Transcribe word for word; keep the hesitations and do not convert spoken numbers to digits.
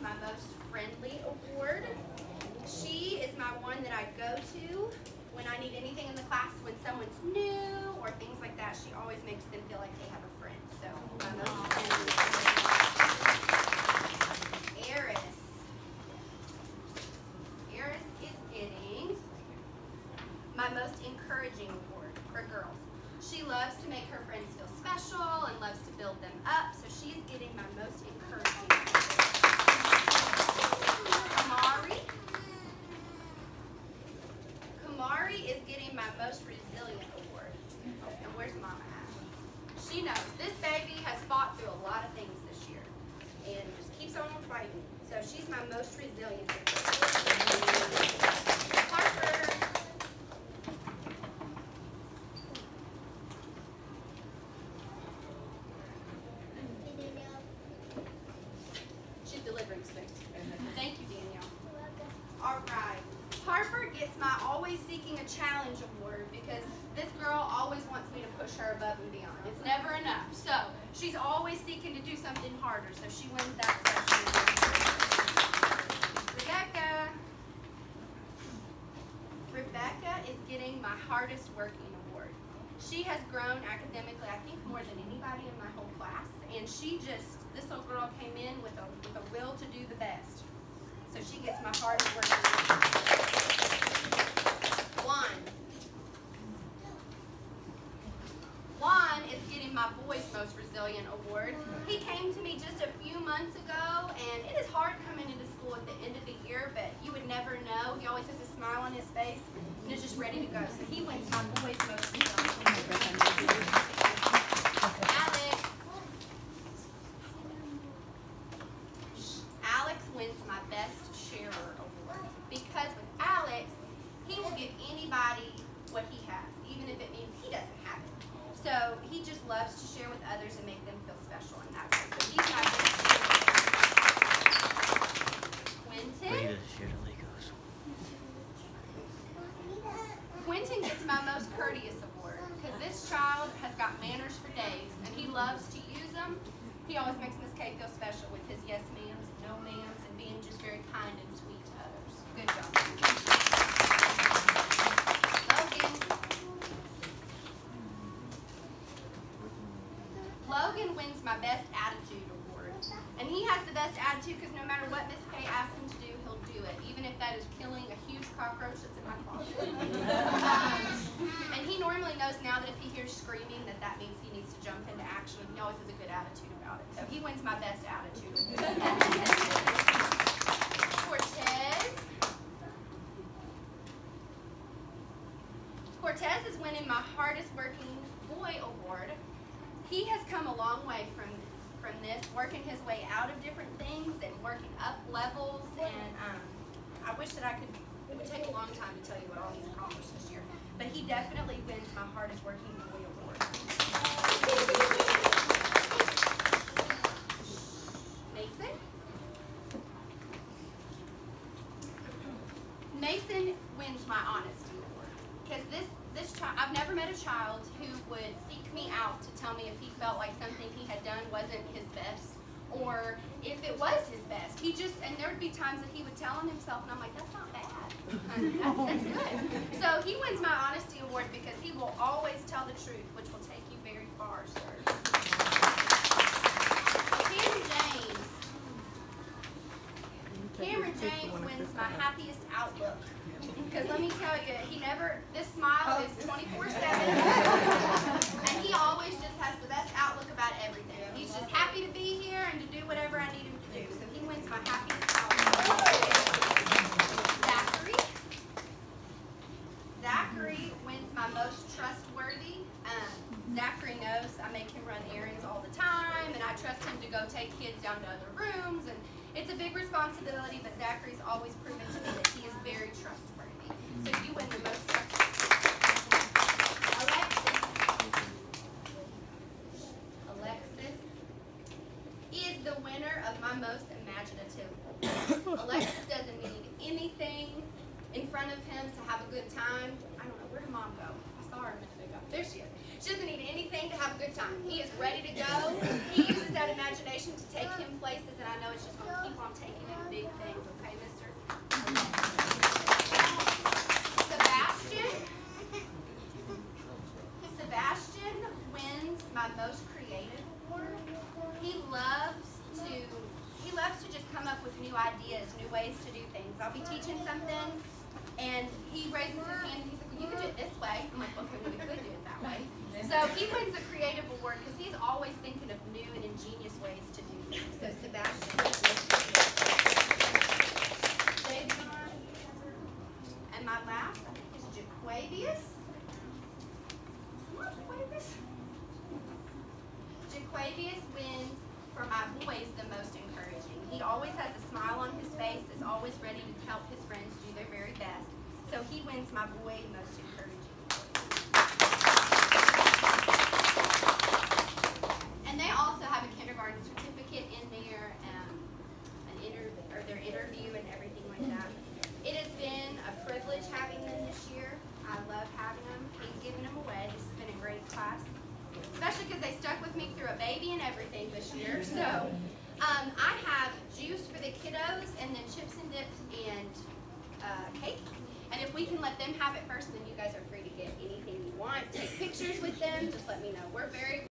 my most friendly award. She is my one that I go to when I need anything in the class, when someone's new or things like that. She always makes them feel like they have a friend. So my most friendly. Eris. Eris is getting my most encouraging award for girls. She loves to make her friends feel special and loves to build them up, so she is getting my most encouraging award. Kamari. Kamari is getting my most resilient award. And where's Mama at? She knows. This baby has fought through a lot of things this year and just keeps on fighting. So she's my most resilient award. Harper. She's delivering space. Thank you, Danielle. All right. Harper gets my Always Seeking a Challenge award because this girl always wants me to push her above and beyond. It's never enough. So she's always seeking to do something harder. So she wins that session. Rebecca. Rebecca is getting my hardest working award. She has grown academically, I think, more than anybody in my whole class. And she just, this little girl came in with a, with a will to do the best. So she gets my hardest working award. Juan. Juan is getting my Boys Most Resilient award. He came to me just a few months ago, and it is hard coming into school at the end of the year, but you would never know. He always has a smile on his face, and is just ready to go. So he wins my Boys Most Resilient award. Alex. Alex wins my Best Sharer award because with Alex, he will give anybody what he has, even if it means he doesn't have it. So he just loves to share with others and make them feel special in that way. So he's my best sharer. Quentin. Quentin gets my most courteous award because this child has got manners for days and he loves to use them. He always makes Miss Kay feel special with his yes ma'ams and no ma'ams and being just very kind and sweet to others. Good job. Logan. Logan wins my Best Attitude award. And he has the best attitude because no matter what Miss Kay asks him to do, he'll do it. Even if that is killing a huge cockroach that's in my closet. um, and he normally knows now that if he hears screaming that that means he needs to jump into action. He always has a good attitude about it. So he wins my Best Attitude award. Cortez. Cortez is winning my Hardest Working Boy award. He has come a long way from, from this, working his way out of different things and working up levels. And um, I wish that I could, it would take a long time to tell you what all he's accomplished this year. But he definitely wins my Hardest Working Boy award. Mason. Mason wins my Honesty award. Because this, this child, I've never met a child who would seek me out to tell me if he felt like something he had done wasn't his best, or if it was his best. He just, and there would be times that he would tell on himself, and I'm like, that's not bad. That's, that's good. So he wins my Honesty award because he will always tell the truth, which will take you very far, sir. Cameron James. Cameron James wins my Happiest Outlook. Because let me tell you, he never, this smile is twenty-four seven, and he always just has the best outlook about everything. He's just happy to be here and to do whatever I need him to do. So he wins my Happiest Outlook. Zachary. Zachary wins my Most Trustworthy. Um, Zachary knows I make him run errands all the time, and I trust him to go take kids down to other rooms, and it's a big responsibility, but Zachary's always proven to me that he is very trustworthy. So you win the Most Trustworthy. Alexis. Alexis is the winner of my Most Imaginative. Alexis doesn't need anything in front of him to have a good time. I don't know, where did Mom go? I saw her a minute ago. There she is. She doesn't need anything to have a good time. He is ready to go. He uses that imagination to take him places, and I know it's just going to keep on taking him. big things, okay, mister? Sebastian. Sebastian wins my most creative award. He loves to he loves to just come up with new ideas, new ways to do things. I'll be teaching something and he raises his hand and he's like, well, you could do it this way. I'm like, okay, well, we could do it that way. So he wins the creative award because he's always thinking of new and ingenious ways to do things. So Sebastian. And my last, I think, is Jaquavius. Come on, Jaquavius. Jaquavius wins for my boys the most encouraging. He always has a smile on his face, is always ready to help his friends do their very best. So he wins my boy most encouraging. And they also have a kindergarten certificate in there, um, an inter or their interview and everything like that. It has been a privilege having them this year. I love having them. Hate giving them away. This has been a great class, especially because they stuck with me through a baby and everything this year. So um, I have juice for the kiddos, and then chips and dips and uh, cake. And if we can let them have it first, then you guys are free to get anything you want. Take pictures with them. Just let me know. We're very